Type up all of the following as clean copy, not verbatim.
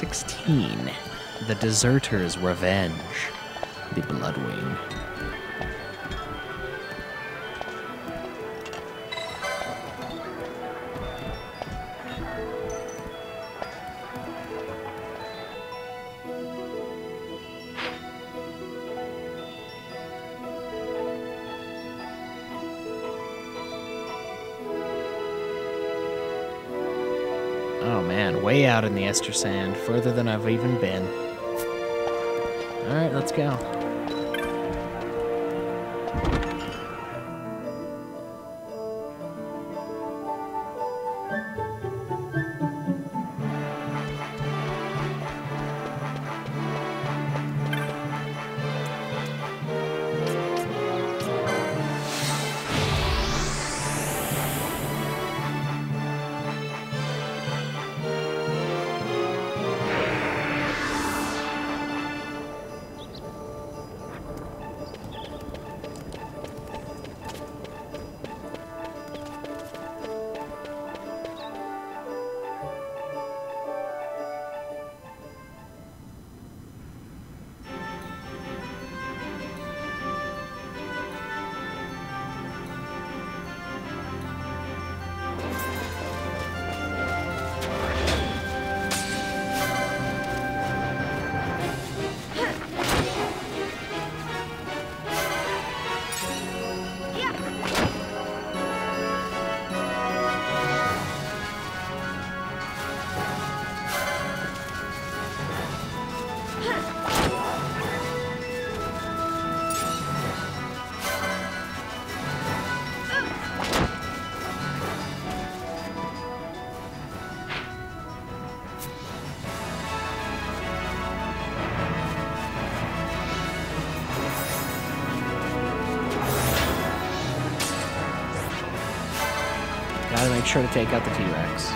16. The Deserter's Revenge. The Bloodwing. Oh man, way out in the Ester Sand, further than I've even been. Alright, let's go. Gotta make sure to take out the T-Rex.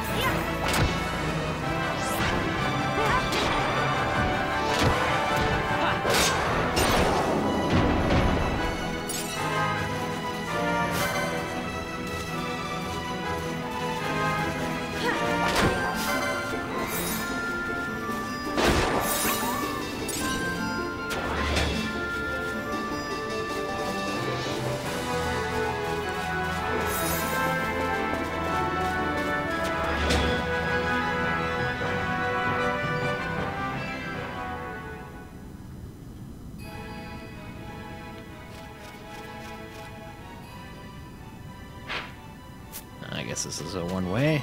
I guess this is a one-way.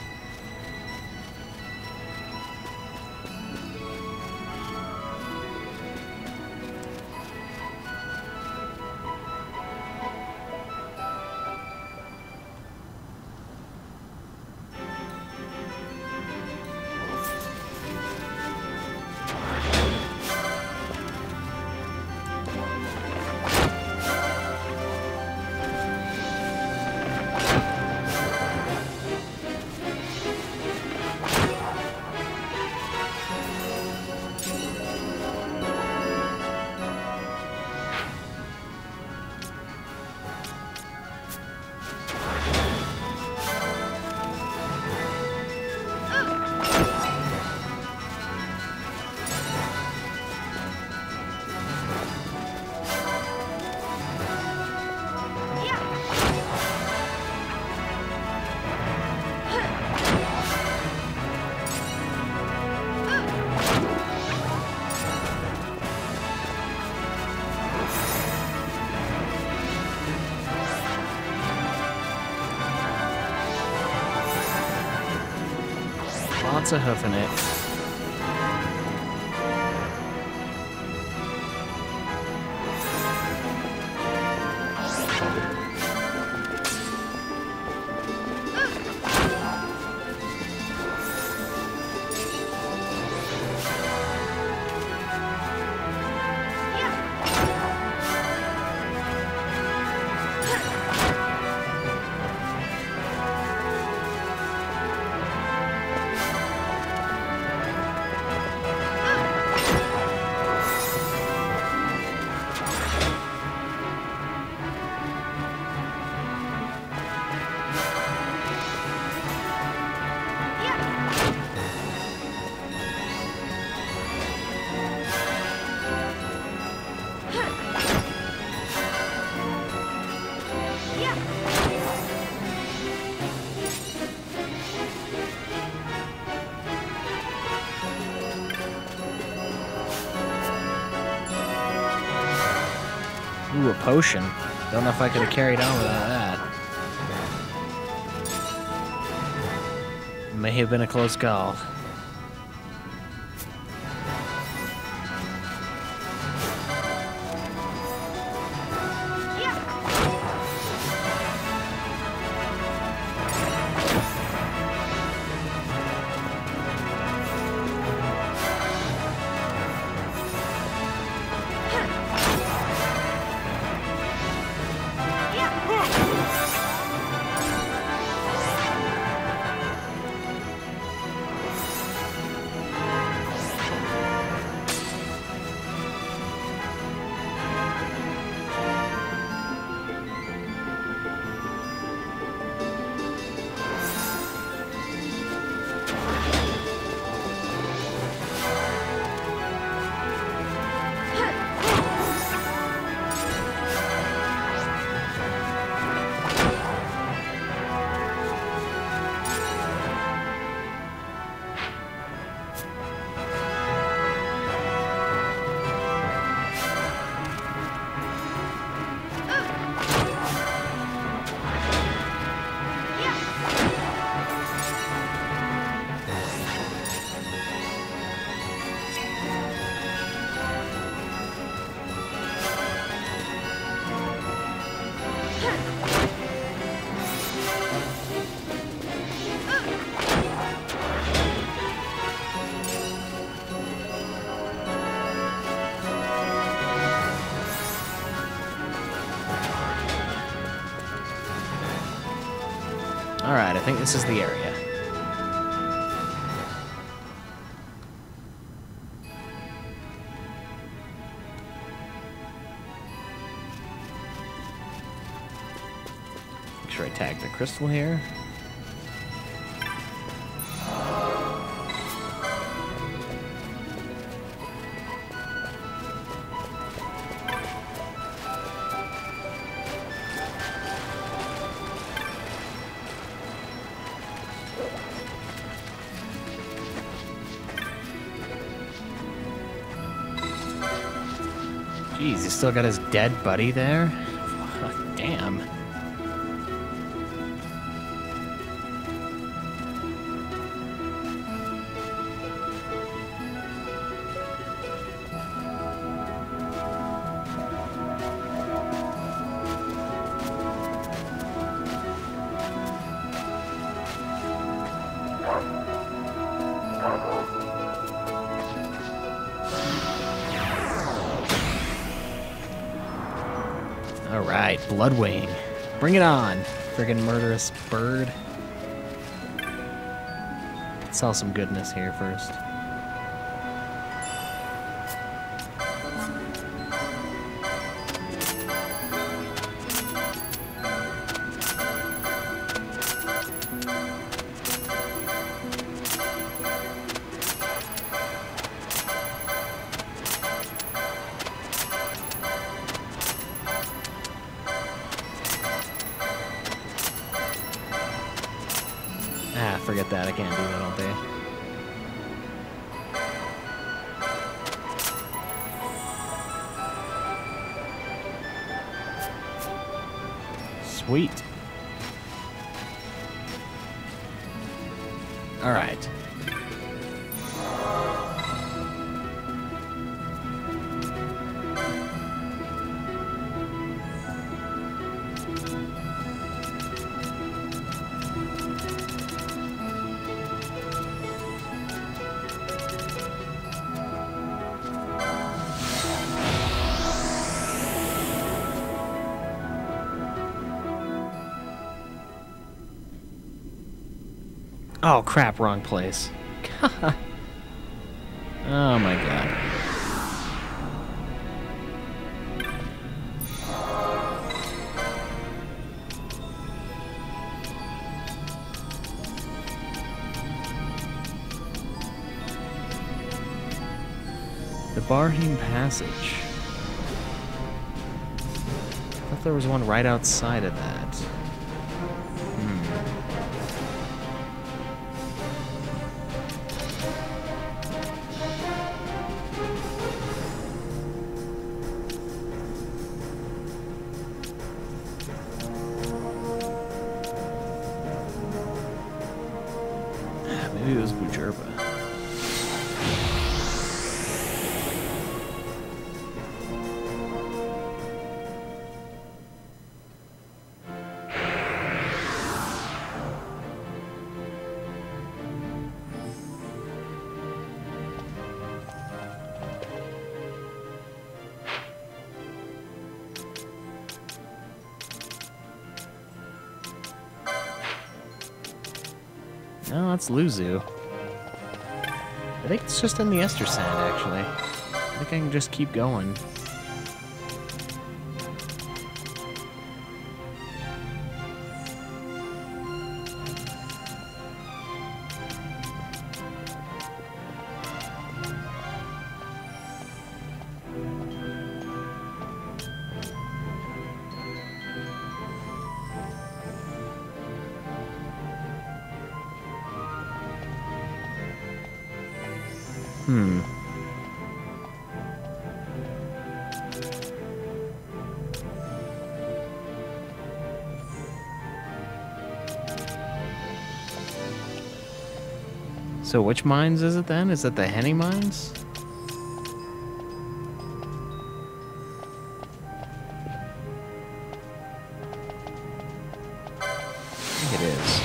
Lots of hoofing it. Ooh, a potion. Don't know if I could have carried on without that. May have been a close call. Alright, I think this is the area. Make sure I tag the crystal here. Jeez, he's still got his dead buddy there? Damn. Alright, Bloodwing. Bring it on, friggin' murderous bird. Let's sell some goodness here first. Ah, forget that. I can't do that all day. Sweet. All right. Oh crap, wrong place. Oh my god. The Barheim Passage. I thought there was one right outside of that. No, that's Luzu. I think it's just in the Ester Sand, actually. I think I can just keep going. So which mines is it then? Is it the Henny mines? I think it is.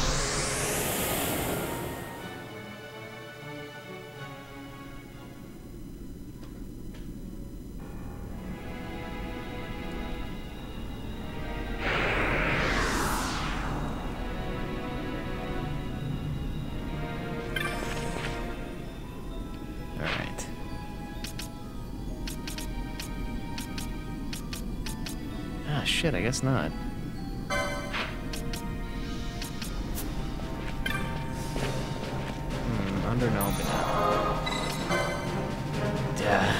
Shit, I guess not. Under Nobina. Yeah.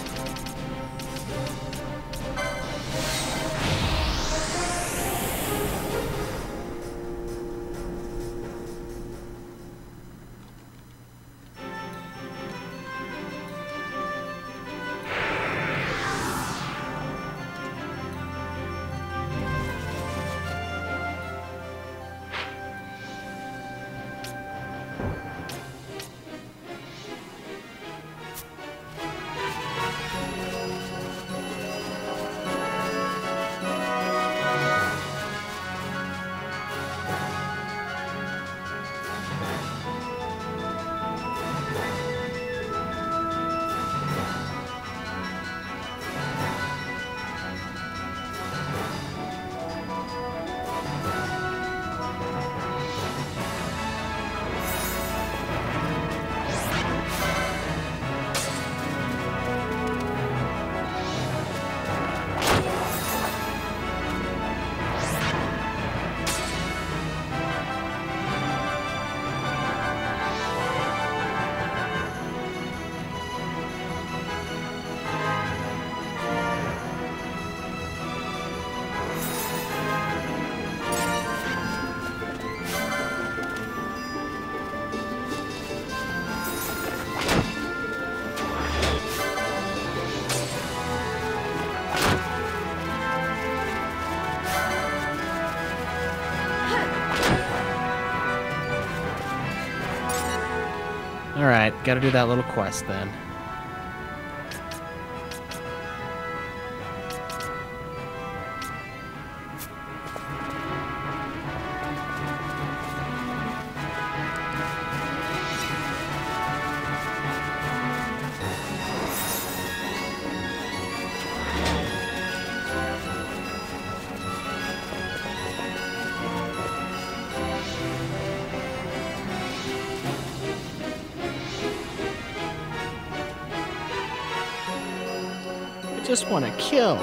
Alright, gotta do that little quest then. Just want to kill.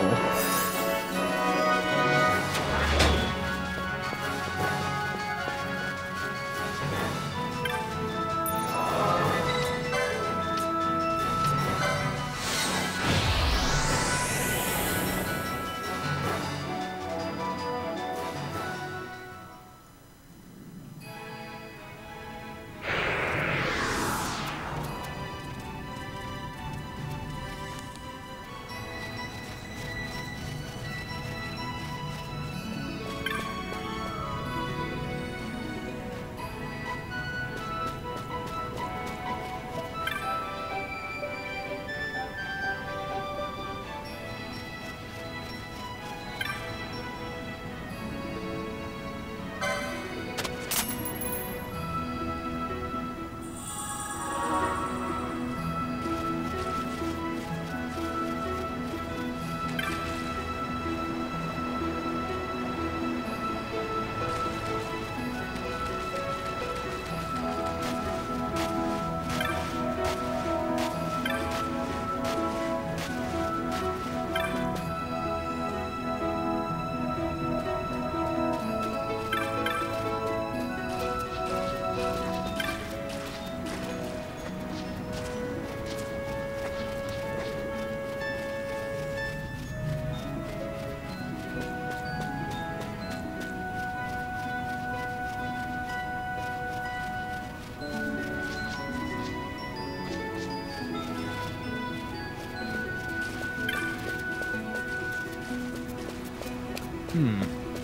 Hmm.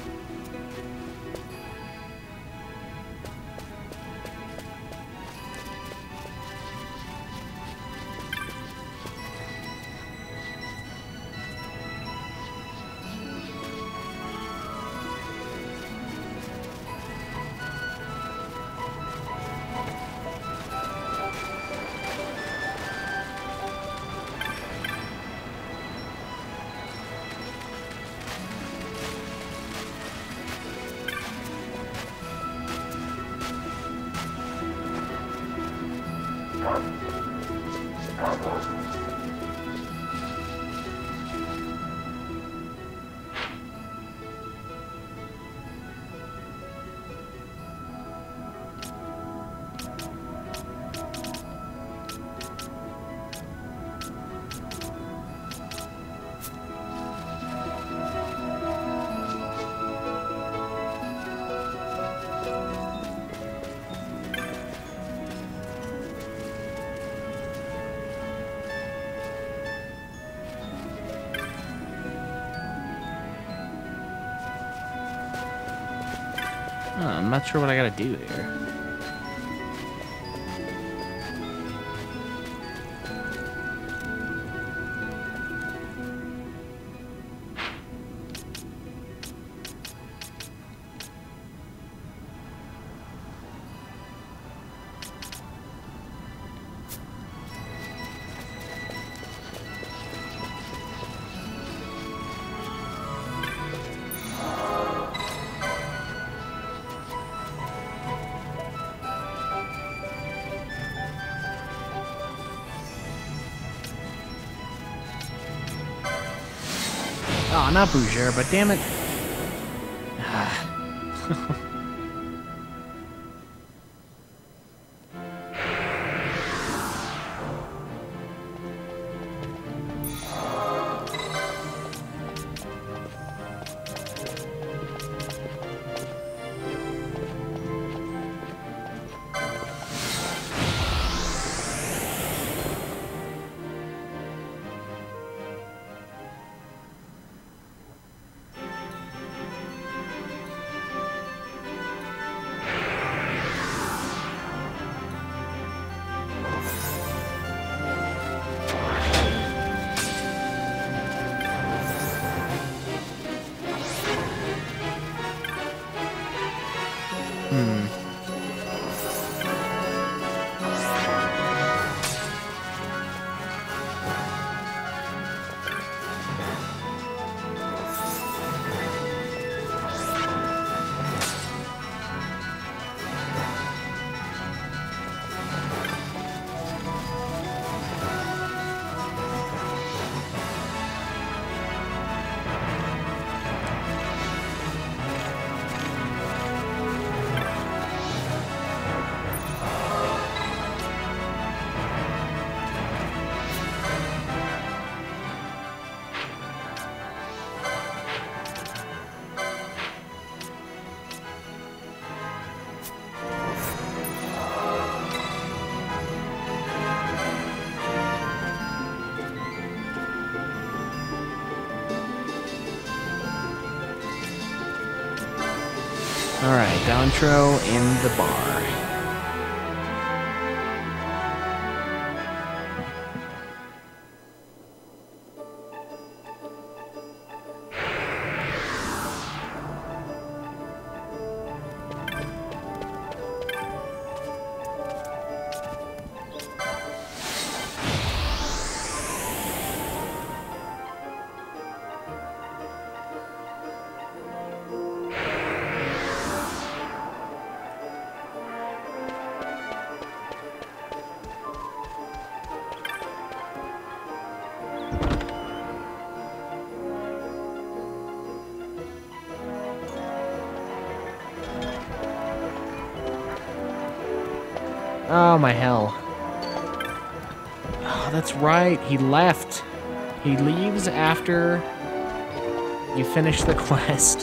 Oh, I'm not sure what I gotta do here. Oh, not Bouger, but damn it. Alright, Downtro in the bar. Oh, my hell. Oh, that's right. He left. He leaves after you finish the quest.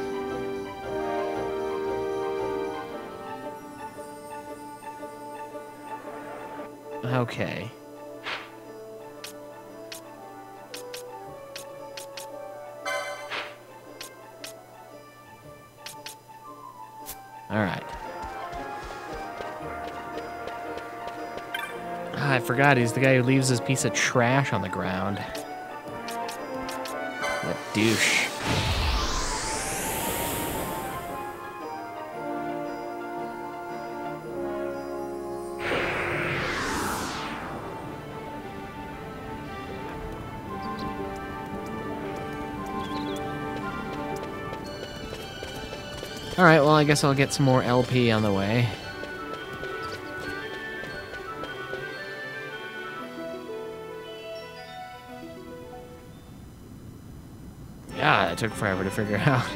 Okay. Alright. Ah, I forgot he's the guy who leaves his piece of trash on the ground. That douche. Alright, well, I guess I'll get some more LP on the way. Yeah, it took forever to figure out.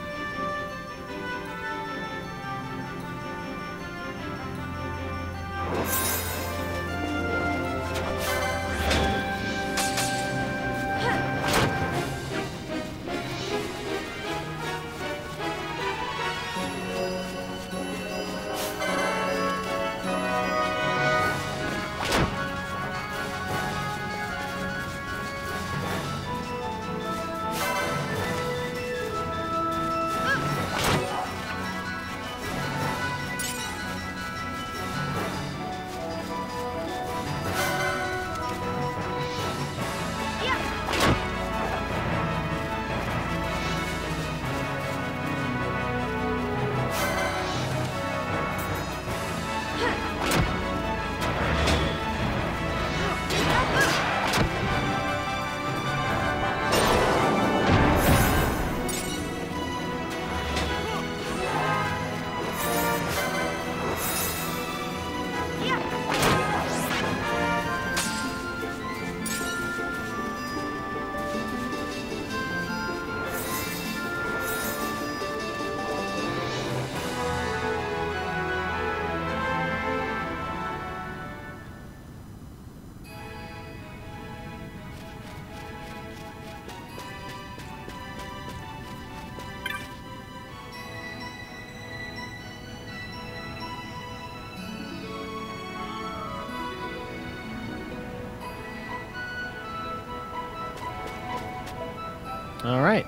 All right.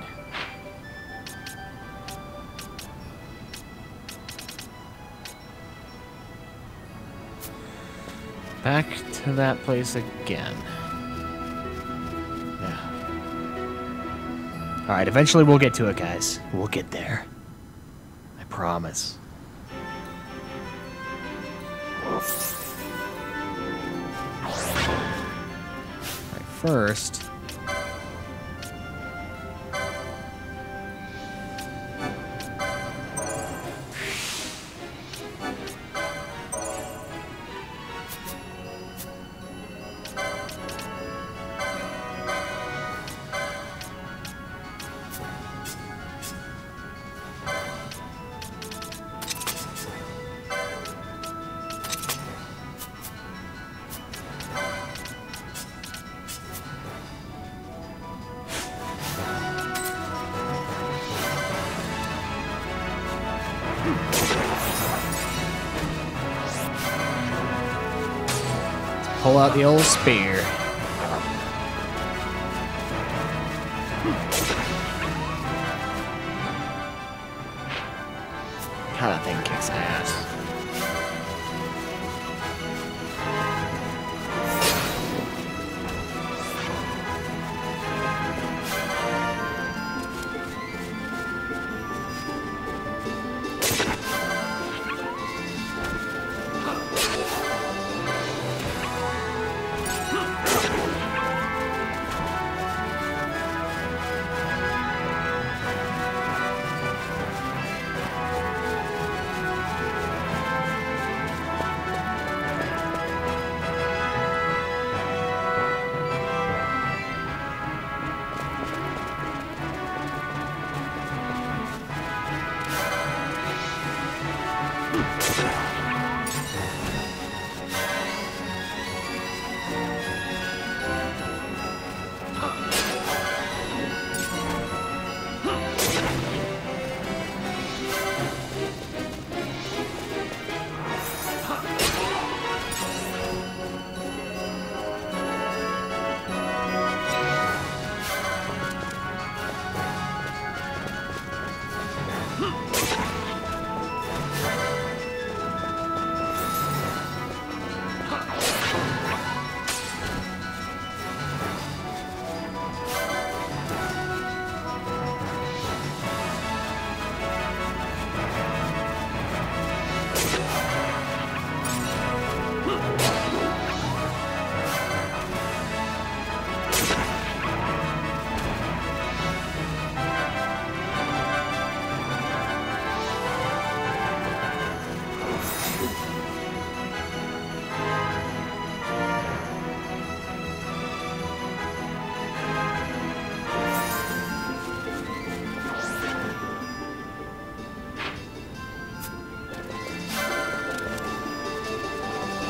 Back to that place again. Yeah. All right, eventually we'll get to it, guys. We'll get there. I promise. All right, first... pull out the old spear. God, that thing kicks ass.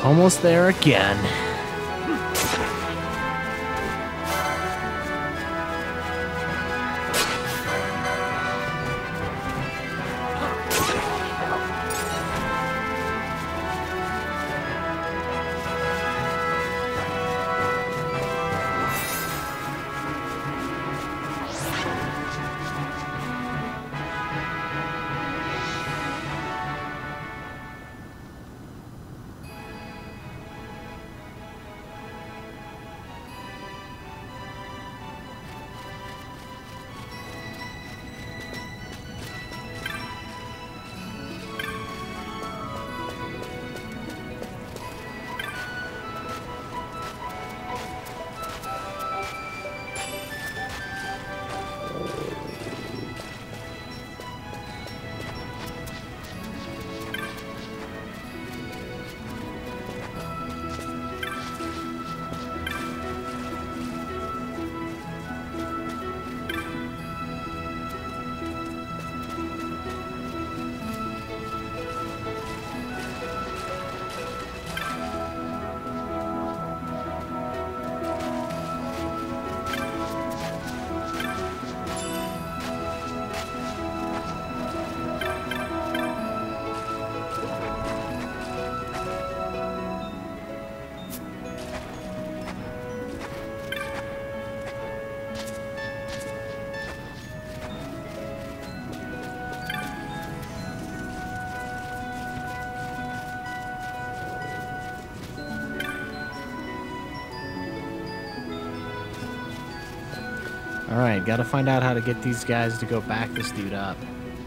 Almost there again. Alright, gotta find out how to get these guys to go back this dude up.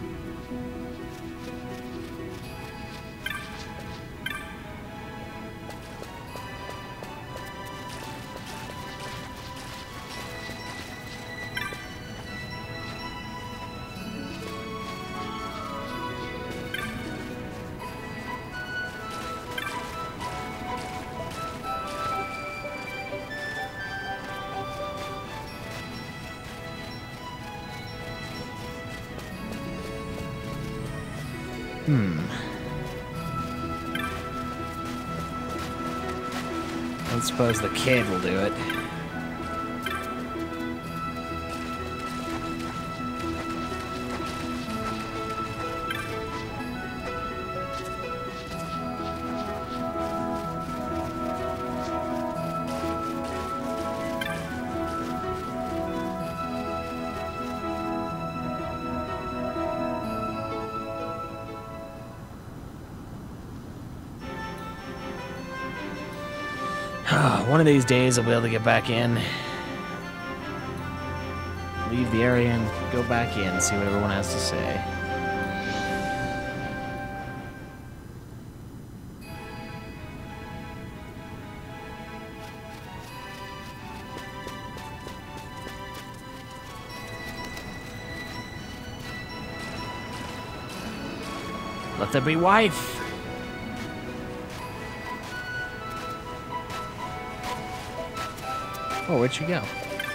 I suppose the kid will do it. One of these days I'll be able to get back in. Leave the area and go back in, see what everyone has to say. Let there be wife! Oh, where'd she go?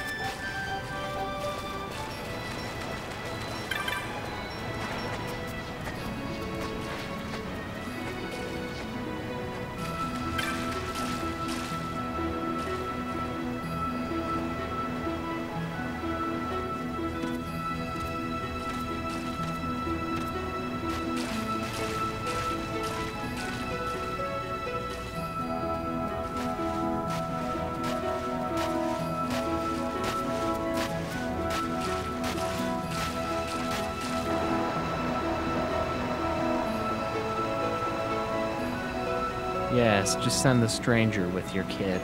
Yes, just send the stranger with your kid.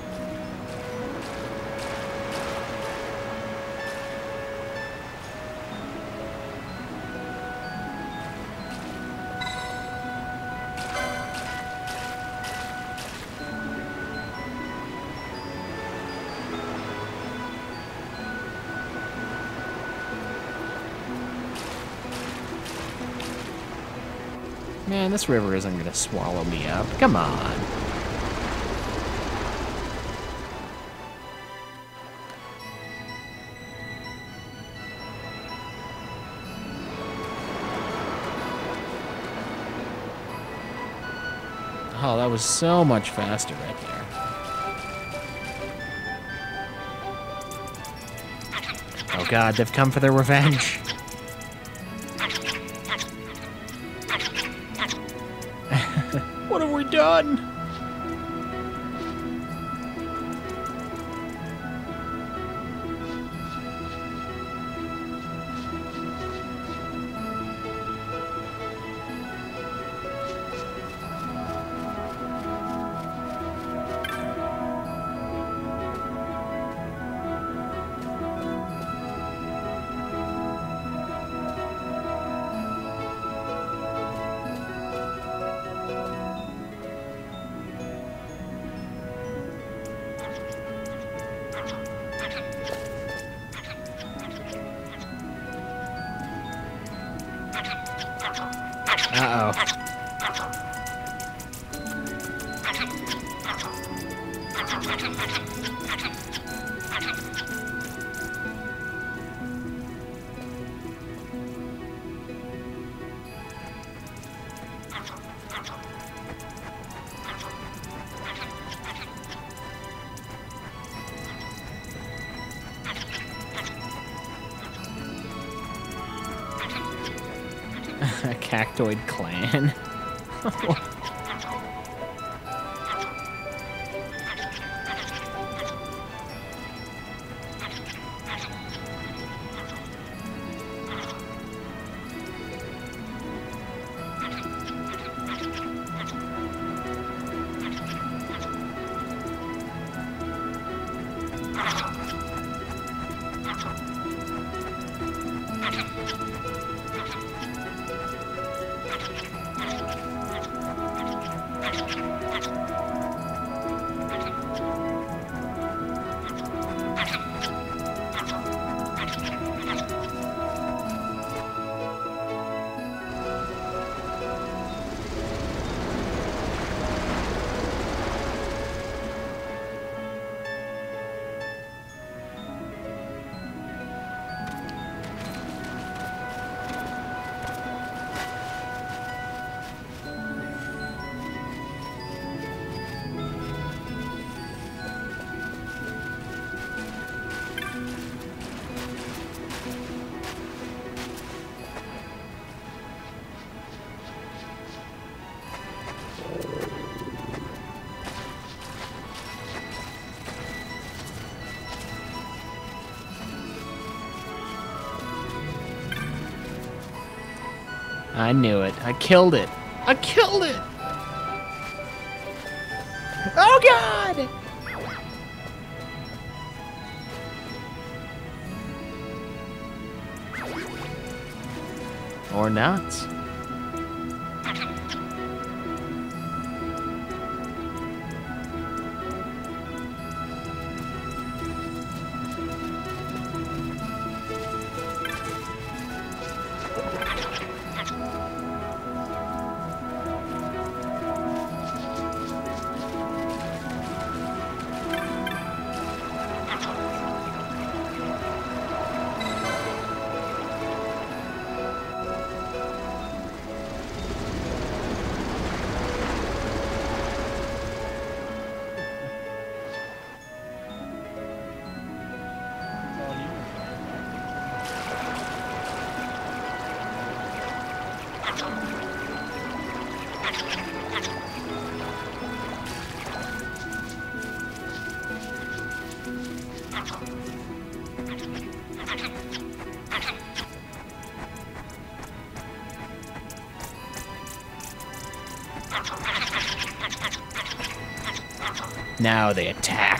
Man, this river isn't gonna swallow me up. Come on. Oh, that was so much faster right there. Oh god, they've come for their revenge. What have we done? Uh-oh. A cactoid clan. I knew it. I killed it. I killed it! Oh god! Or not. Now they attack.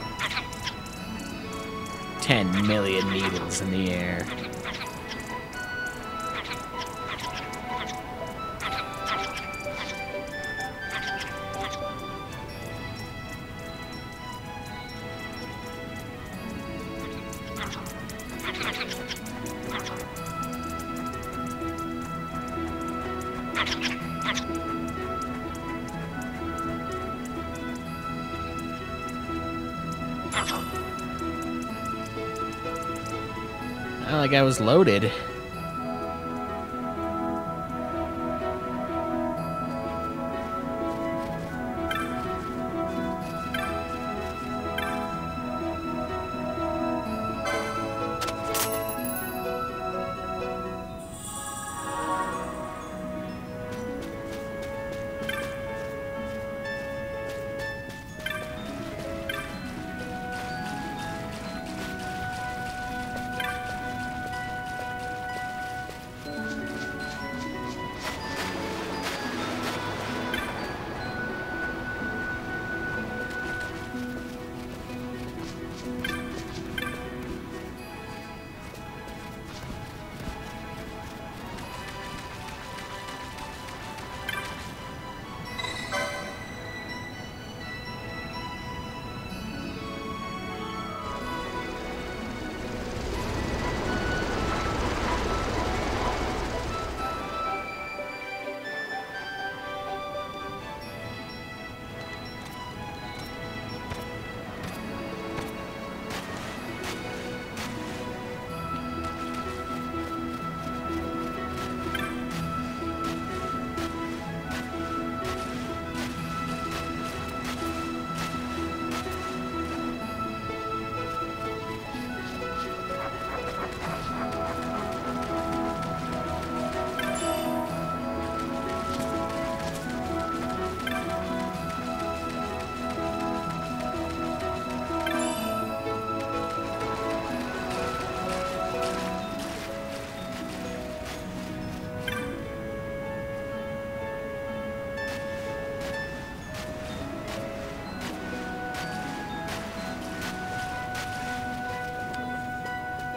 10 million needles in the air. Not like I was loaded.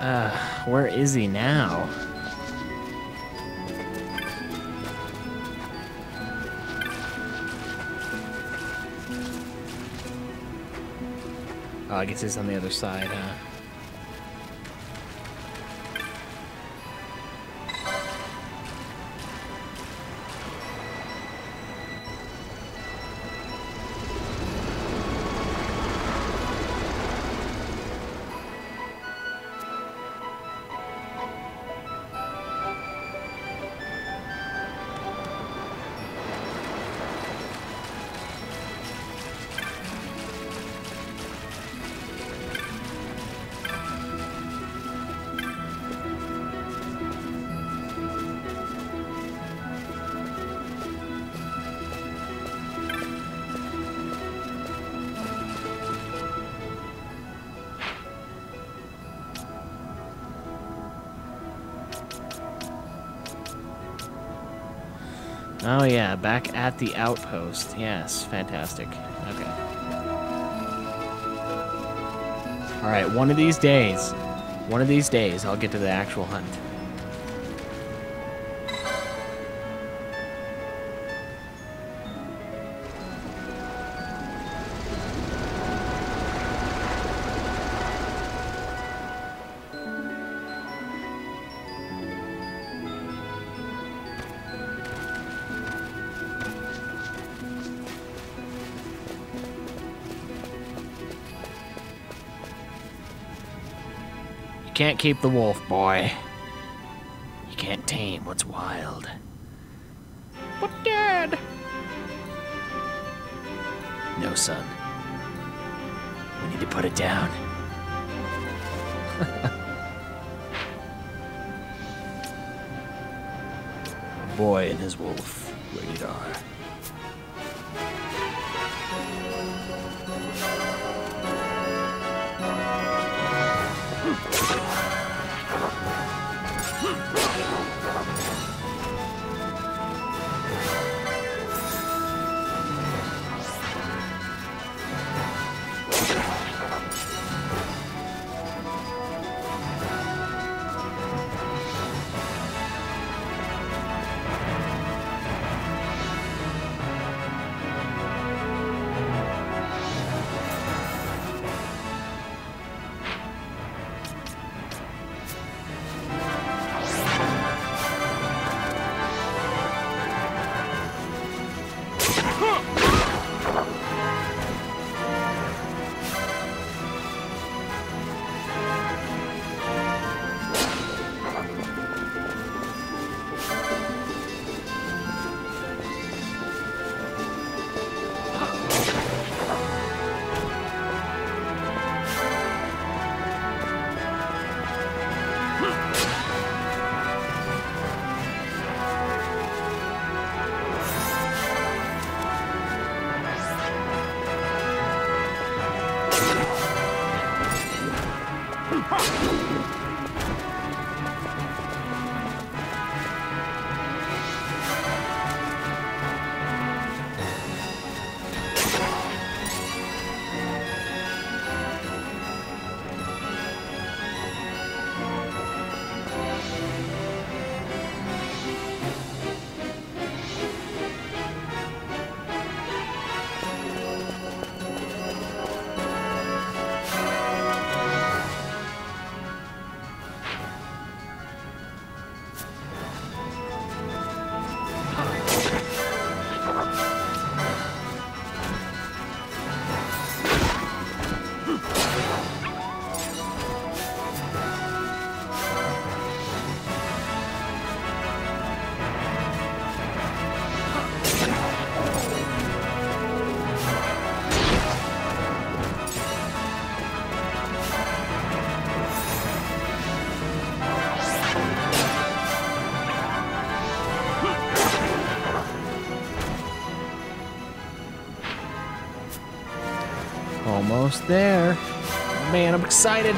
Where is he now? Oh, I guess he's on the other side, huh? Oh yeah, back at the outpost. Yes, fantastic. Okay. Alright, one of these days, I'll get to the actual hunt. Can't keep the wolf, boy. You can't tame what's wild. But Dad! No, son. We need to put it down. Boy and his wolf. Rated R. Almost there. Man, I'm excited.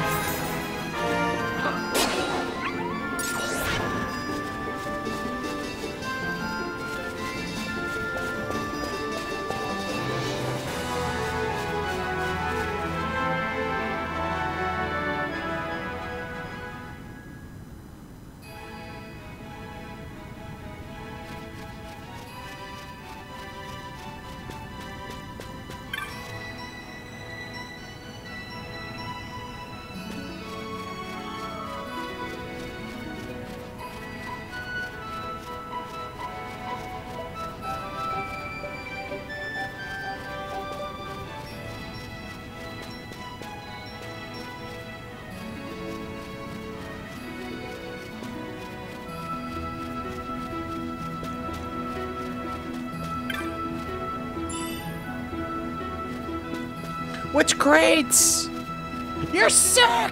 Which crates? You're sick!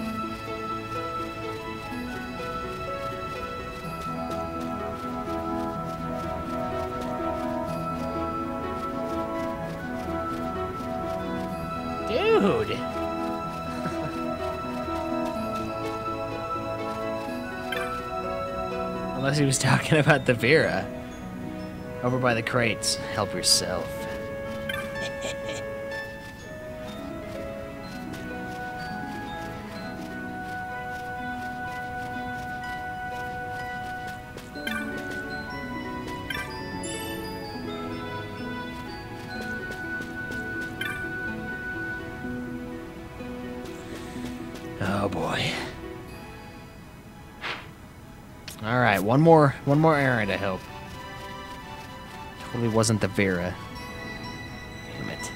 Dude! Unless he was talking about the Vera. Over by the crates. Help yourself. Oh boy. All right, one more errand, I hope. Totally wasn't the Vera. Damn it.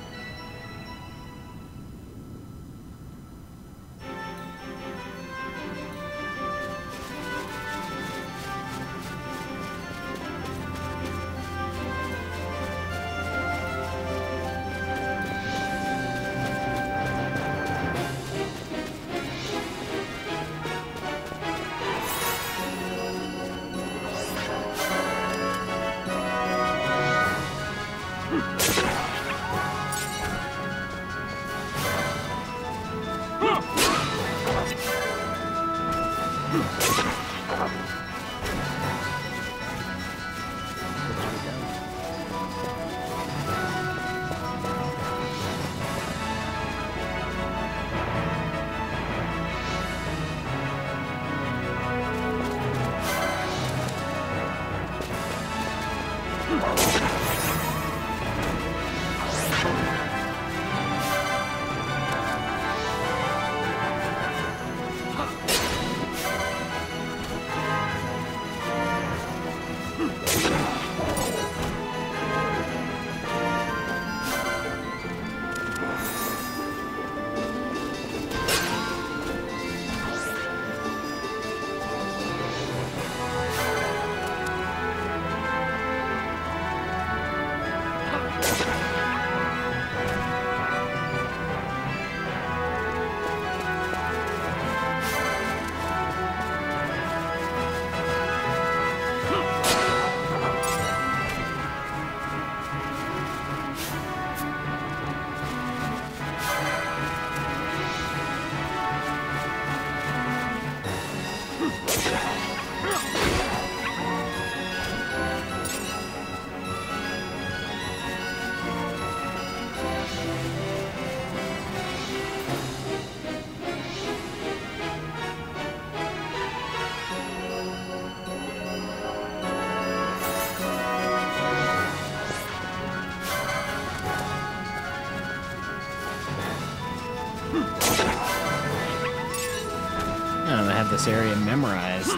I don't have this area memorized.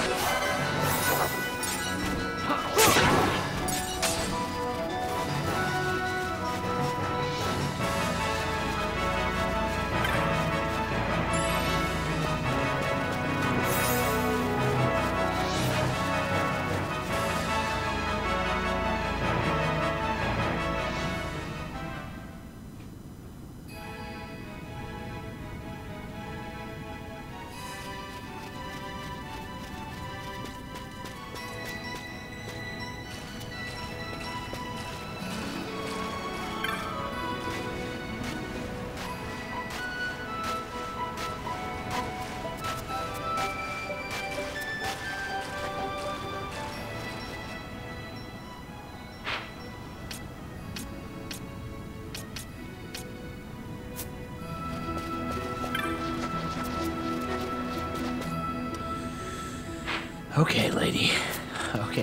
Okay, lady. Okay.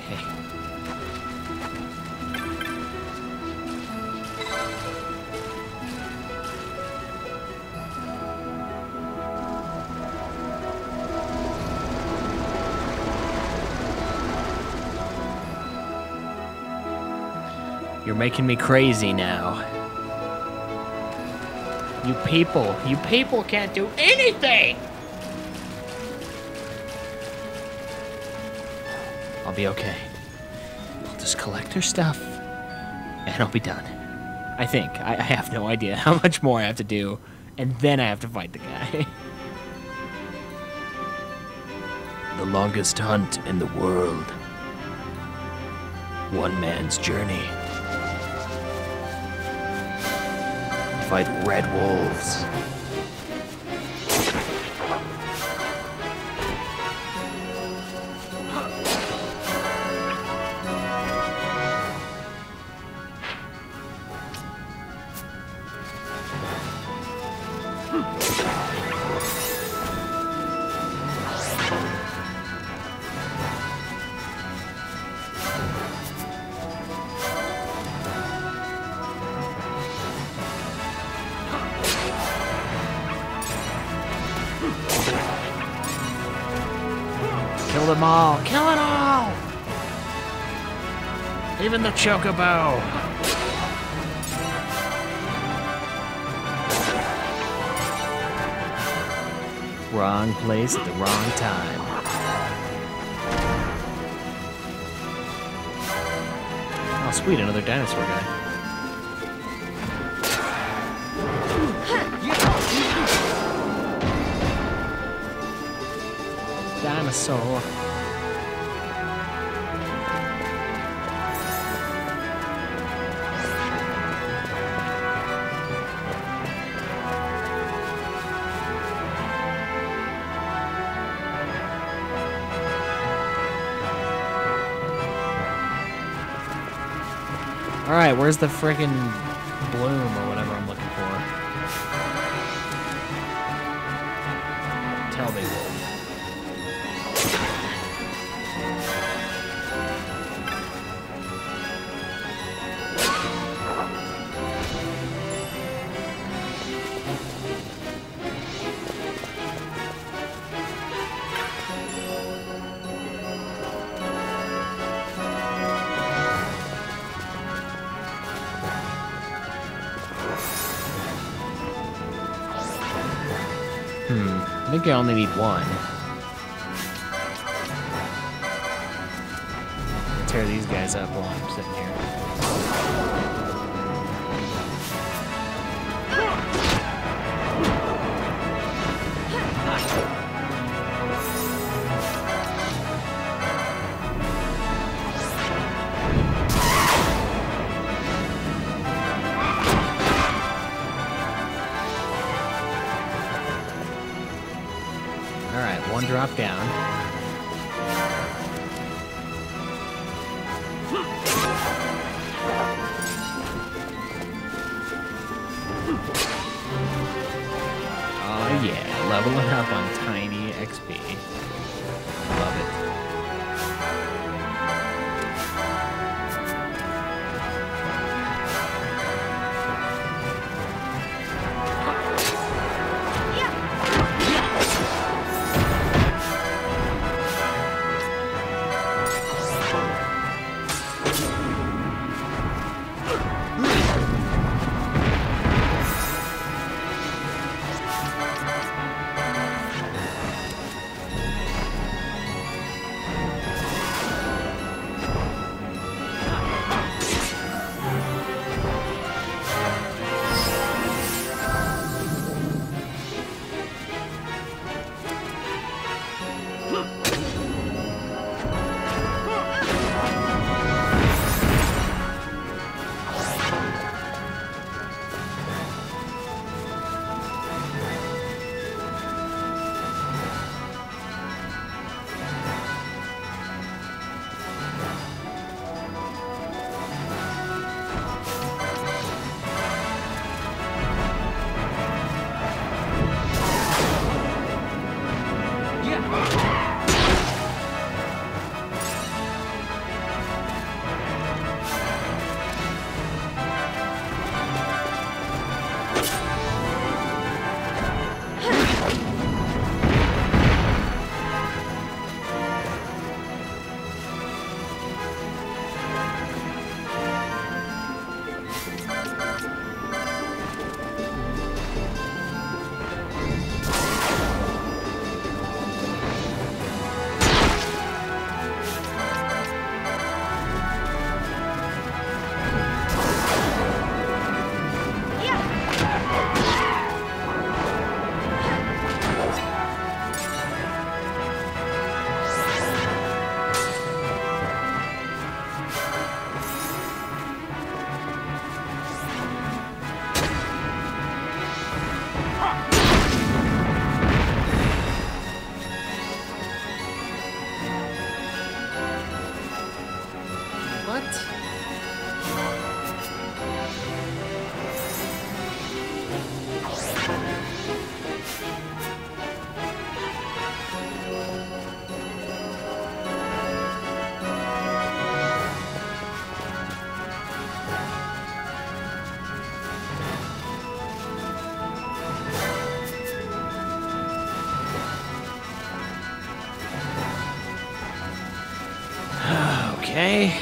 You're making me crazy now. You people can't do anything! I'll be okay. I'll just collect her stuff, and I'll be done. I think. I have no idea how much more I have to do, and then I have to fight the guy. The longest hunt in the world. One man's journey. Fight red wolves. Kill them all! Kill it all! Even the chocobo! Wrong place at the wrong time. Oh sweet, another dinosaur guy. Dinosaur. Alright, where's the frickin' bloom or whatever I'm looking for? Tell me, wolf. I think I only need one. Tear these guys up while I'm sitting here. Alright, one drop down. Oh yeah, leveling up on tiny XP. Love it. Okay.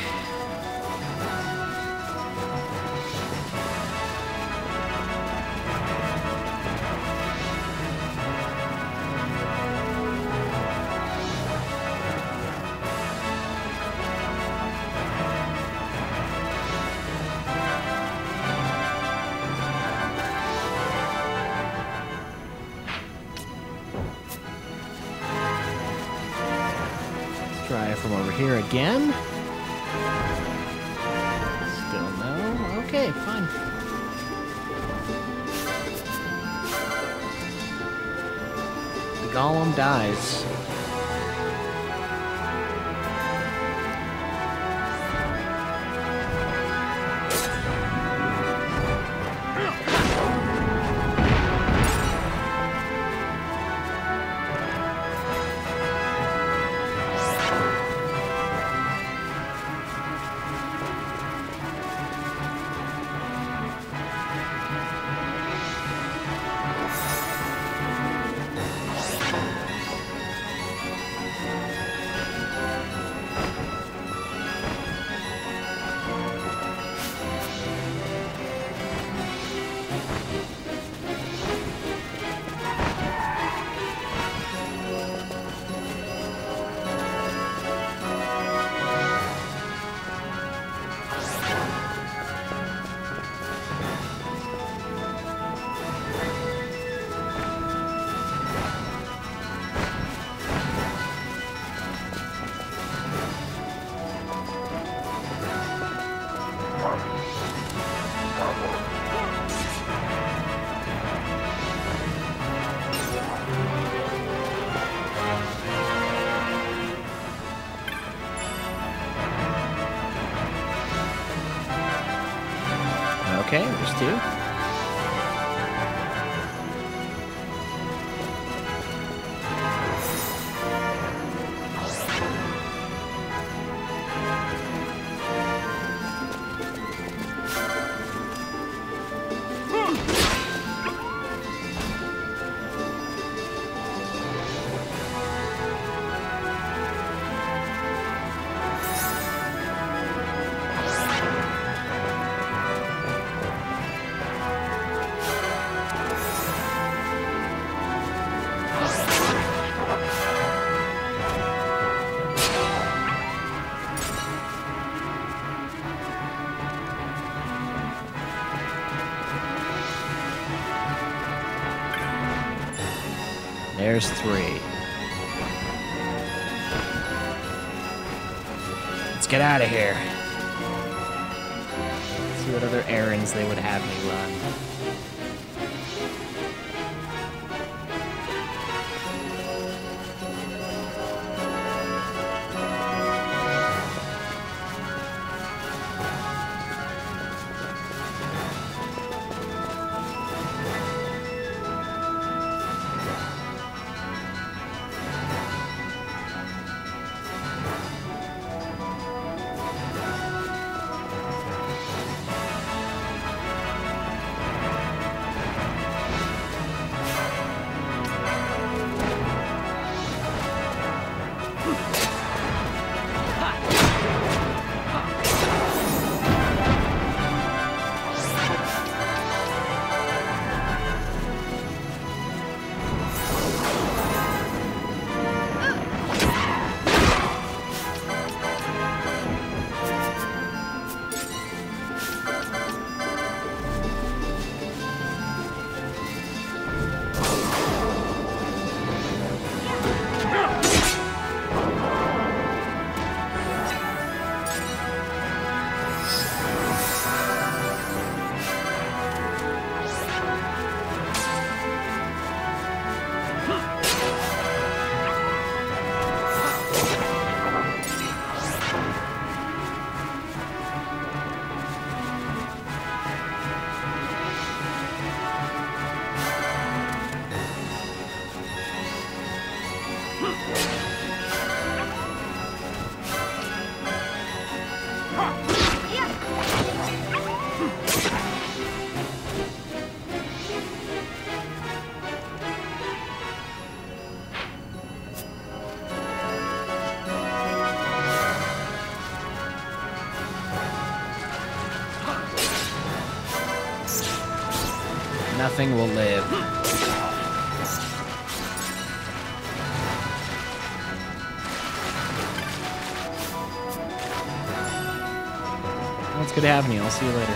Try from over here again. Still no. Okay, fine. The golem dies. Okay, there's two. There's three. Let's get out of here. See what other errands they would have me run. Nothing will live. Well, it's good having you. I'll see you later.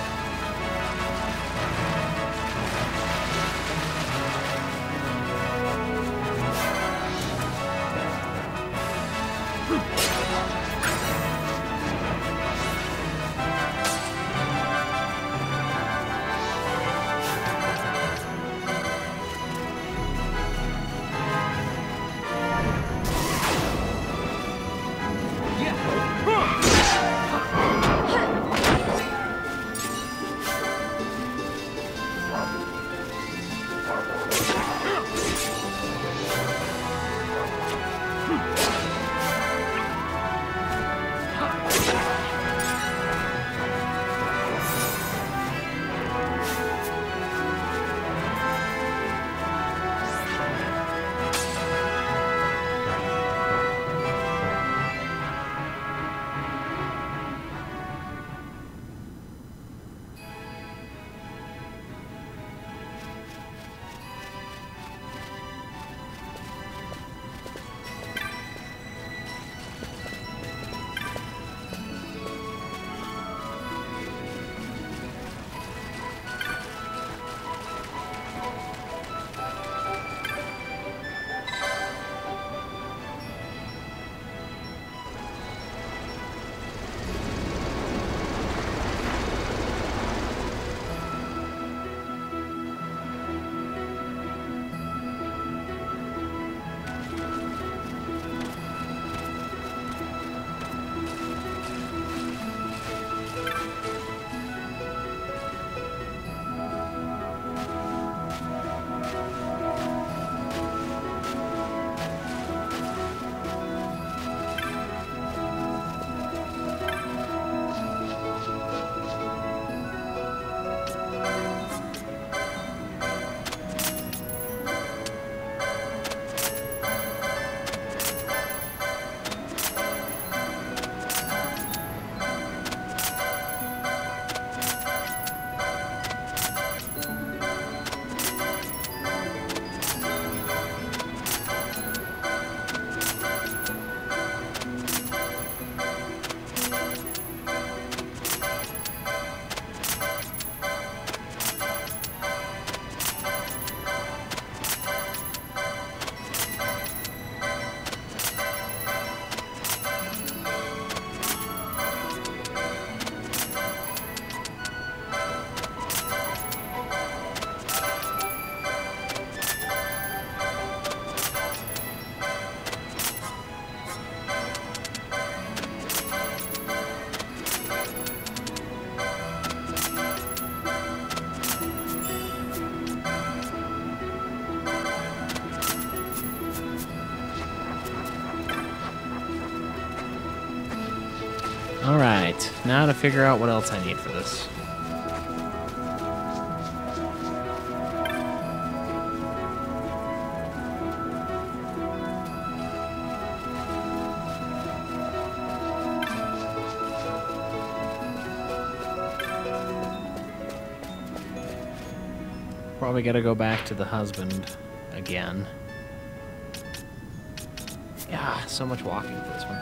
Alright, now to figure out what else I need for this. Probably gotta go back to the husband again. Yeah, so much walking for this one.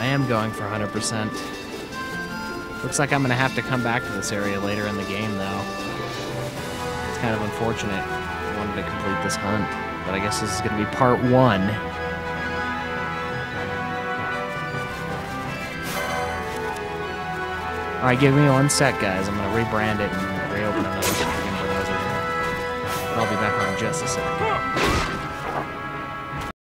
I am going for 100%. Looks like I'm going to have to come back to this area later in the game, though. It's kind of unfortunate. I wanted to complete this hunt, but I guess this is going to be part 1. Alright, give me 1 sec, guys. I'm going to rebrand it and reopen another chicken browser here. But I'll be back on in just a sec.